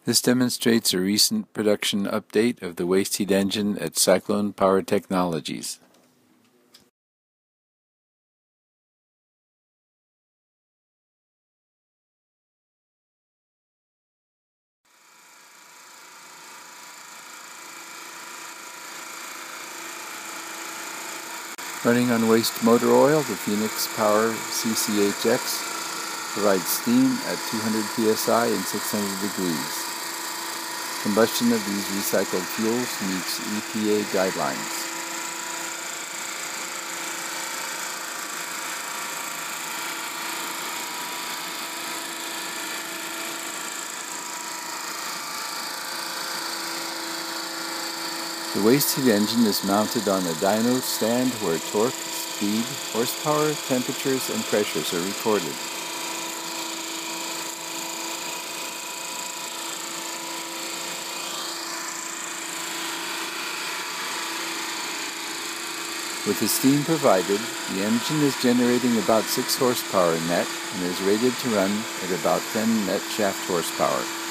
This demonstrates a recent production update of the waste heat engine at Cyclone Power Technologies. Running on waste motor oil, the Phoenix Power CCHX provides steam at 200 psi and 600 degrees. Combustion of these recycled fuels meets EPA guidelines. The waste heat engine is mounted on a dyno stand where torque, speed, horsepower, temperatures, and pressures are recorded. With the steam provided, the engine is generating about 6 horsepower net and is rated to run at about 10 net shaft horsepower.